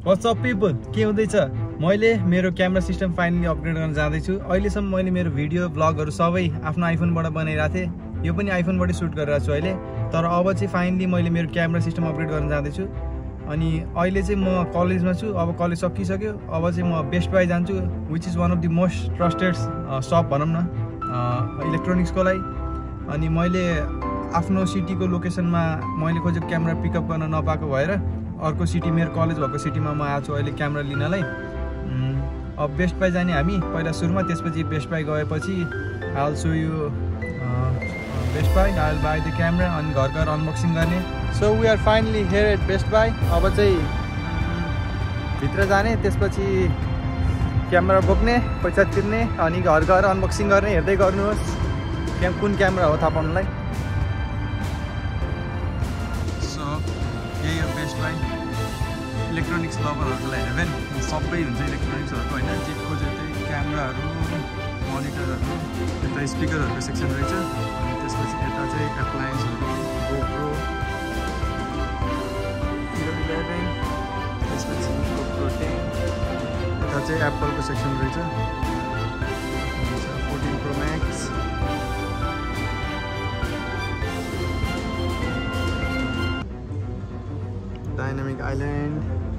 What's up people? के हुँदैछ? मैले मेरो क्यामेरा सिस्टम फाइनली अपग्रेड गर्न जाँदैछु। अहिलेसम्म मैले मेरो भिडियो ब्लगहरु सबै आफ्नो आइफोनबाट बनाइरा थिए। यो पनि आइफोनबाट सुट गरिरहेको छु अहिले। तर अब चाहिँ फाइनली मैले मेरो क्यामेरा सिस्टम अपग्रेड गर्न जाँदैछु। अनि अहिले चाहिँ म कलेजमा छु। अब कलेज सकिसक्यो। अब चाहिँ म बेस्ट बाई जान्छु, which is one of the most trusted shop भनौं न इलेक्ट्रोनिक्सको लागि। अनि मैले आफ्नो सिटीको लोकेसनमा मैले खोजेको क्यामेरा पिकअप गर्न नपाएको भएर अर्को सिटी मेरो कलेज भएको सिटीमा म आएको छु अहिले क्यामेरा लिनलाई। अब बेस्ट बाई जाने हामी पहिला सुरुमा, त्यसपछि बेस्ट बाई गएपछि I will show you Best Buy, I will buy the camera अनि घर गएर अनबक्सिङ गर्ने। So we are finally here at Best Buy. अब चाहिँ भित्र जाने, त्यसपछि क्यामेरा बोक्ने, पैसा तिर्ने अनि घर गएर अनबक्सिङ गर्ने। हेर्दै गर्नुहोस् कुन क्यामेरा हो थाहा पाउनलाई। सो यही हो बेस्ट बाई, इलेक्ट्रोनिक्स लभरहरूको लागि हेभेन। सबै हुन्छ इलेक्ट्रोनिक्सहरूको होइन, जे खोज्यो त्यही क्यामेराहरू, मोनिटरहरू, यता स्पिकरहरूको सेक्सन रहेछ। अनि त्यसपछि यता चाहिँ एप्लायन्सहरू, गोप्रो 11, त्यसपछि गोप्रो 10, यता चाहिँ एप्पलको सेक्सन रहेछ, 14 प्रो म्याक्स, डाइनामिक आइल्यान्ड,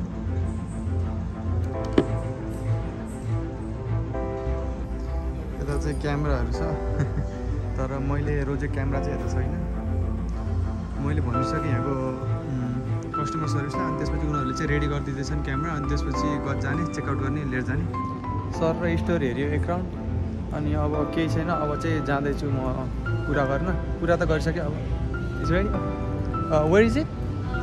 यता चाहिँ क्यामेराहरू छ। तर मैले रोजेको क्यामेरा चाहिँ यता छैन। मैले भनिसकेँ यहाँको कस्टमर सर्भिसलाई। अनि त्यसपछि उनीहरूले चाहिँ रेडी गरिदिँदैछन् क्यामेरा। अनि त्यसपछि जाने, चेकआउट गर्ने, लिएर जाने। सर र स्टोर हेऱ्यो एक राउन्ड। अनि अब केही छैन, अब चाहिँ जाँदैछु म कुरा गर्न। कुरा त गरिसकेँ। अब is ready. Where is it?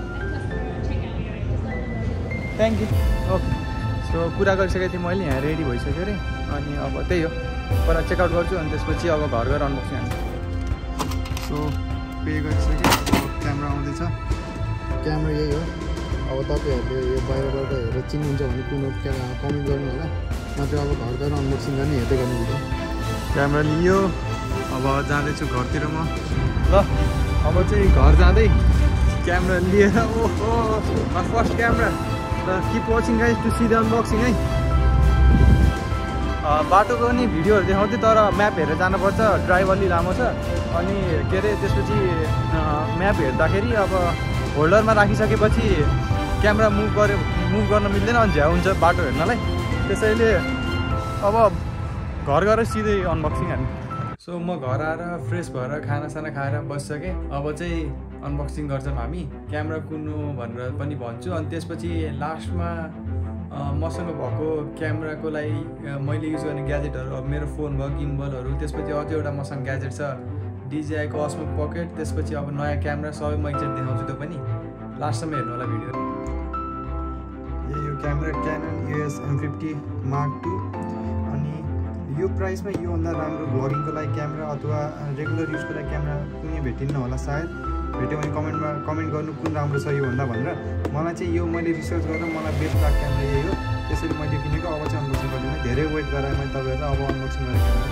Thank you. Okay. So कुरा गरिसकेको थिएँ मैले, यहाँ रेडी भइसक्यो अरे। अनि अब त्यही हो, पहिला चेकआउट गर्छु अनि त्यसपछि अब घर गएर अनबक्सिङ हाल्छु। सो पे गरिसकेँ। अब क्यामेरा आउँदैछ। क्यामेरा यही हो। अब तपाईँहरूले यो बाहिरबाट हेरेर चिन्नुहुन्छ भने कुन कमेन्ट गर्नु होला। नत्र अब घर गएर अनबक्सिङ गर्ने, हेर्दै गर्नु भिडियो। क्यामेरा लियो। अब जाँदैछु घरतिर म। ल अब चाहिँ घर जाँदै क्यामेरा लिएर, ओहो my first camera. Keep watching guys to see the unboxing है। बाटोको नि भिडियोहरू देखाउँथेँ, तर म्याप हेरेर जानुपर्छ, ड्राइभ अलि लामो छ। अनि के अरे त्यसपछि म्याप हेर्दाखेरि अब होल्डरमा राखिसकेपछि क्यामेरा मुभ गर्न मिल्दैन, अनि झ्याउ हुन्छ बाटो हेर्नलाई। त्यसैले अब घर गएर सिधै अनबक्सिङ हाल्ने। सो म घर आएर फ्रेस भएर खानासाना खाएर बसिसकेँ। अब चाहिँ अनबक्सिङ गर्छौँ हामी। क्यामेरा कुन्नु भनेर पनि भन्छु। अनि त्यसपछि लास्टमा मसँग भएको क्यामेराको लागि मैले युज गर्ने ग्याजेटहरू, अब मेरो फोन भयो, गिम्बलहरू, त्यसपछि अझै एउटा मसँग ग्याजेट छ डिजिआईको अस्मो पकेट। त्यसपछि अब नयाँ क्यामेरा सबै म एकचोटि देखाउँछु, त्यो पनि लास्टसम्म हेर्नु होला भिडियो। यही हो camera, Canon EOS M50 Mark II। अनि यो प्राइसमा योभन्दा राम्रो भ्लगिङको लागि क्यामेरा अथवा रेगुलर युजको लागि क्यामेरा कुनै भेटिन्न होला। सायद भेट्यो भने कमेन्ट गर्नु कुन राम्रो छ योभन्दा भनेर। मलाई चाहिँ यो मैले रिसर्च गरेर मलाई बेस्ट लाग्यो क्यामेरा यही हो, त्यसैले मैले किनेको। अब चाहिँ अनबक्सिङ गरिदिनु। धेरै वेट गराएँ मैले तपाईँहरूलाई। अब अनबक्सिङ गरेँ क्यामेरा।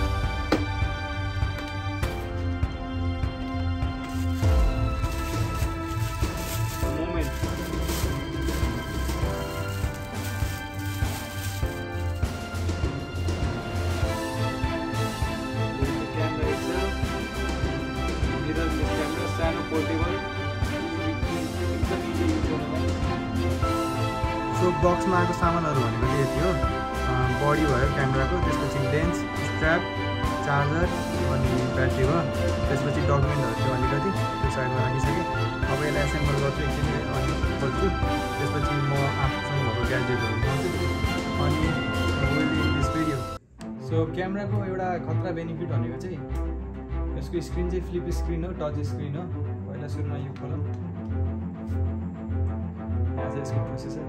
सो बक्समा आएको सामानहरू भनेको चाहिँ यति हो। बडी भयो क्यामेराको, त्यसपछि लेन्स, स्ट्र्याप, चार्जर अनि ब्याट्री भयो। त्यसपछि डकुमेन्टहरू थियो अलिकति, त्यो साइडमा राखिसकेँ। अब यसलाई एसेम्बल गर्छु एकछिन अनि खोल्छु। त्यसपछि म आफूसँग भएको ग्याजेटहरू ल्याउँछु अनि will in this video. So क्यामेराको एउटा खतरा बेनिफिट भनेको चाहिँ यसको स्क्रिन चाहिँ फ्लिप स्क्रिन हो, टच स्क्रिन हो। पहिला सुरुमा यो खोलौँ। यहाँ चाहिँ यसको प्रोसेसर।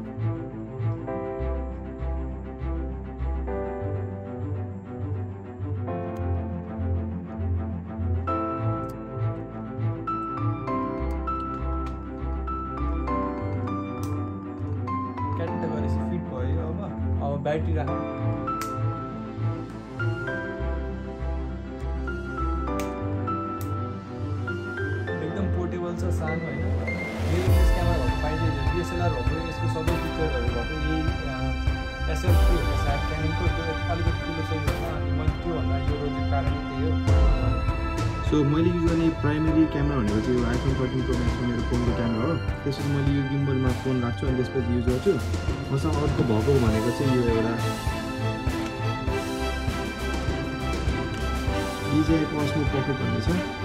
क्याट गरेपछि फिट भयो। अब ब्याट्री राखौँ। एकदम पोर्टेबल छ, सानो होइन। मेरो क्यामेरा भएको फाइदा DSLR भएको यसको सबै फिचरहरू एसएल3 होला सायद क्याननको त्यो अलिकति ठुलो छ यो अनि मैले त्योभन्दा यो रोजेको कारण त्यही हो। सो मैले युज गर्ने प्राइमेरी क्यामेरा भनेको चाहिँ यो आइफोन 13 प्रो म्याक्सको मेरो फोनको क्यामेरा हो। त्यसपछि मैले यो गिम्बलमा फोन राख्छु अनि त्यसपछि युज गर्छु। मसँग अर्को भएको भनेको चाहिँ यो एउटा DJI Osmo Pocket भन्ने छ।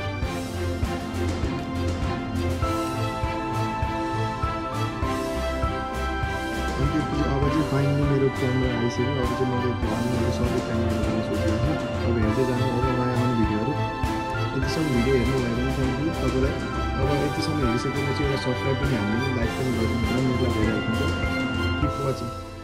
अनि त्यसपछि अब चाहिँ फाइनली मेरो क्यामेरा आइसक्यो। अब चाहिँ मैले घरमा सबै क्यामेरा लगाउन सोचिरहेको छु। अब हेर्दै जानु अझ नयाँ आउने भिडियोहरू। यतिसम्म भिडियो हेर्नु भयो भने थ्याङ्क यू तपाईँलाई। अब यतिसम्म हेरिसकेपछि एउटा सब्सक्राइब पनि हाल्नु, लाइक पनि गरिदिनु होला, मेरो लागि भइरहेको हुन्छ। Keep watching.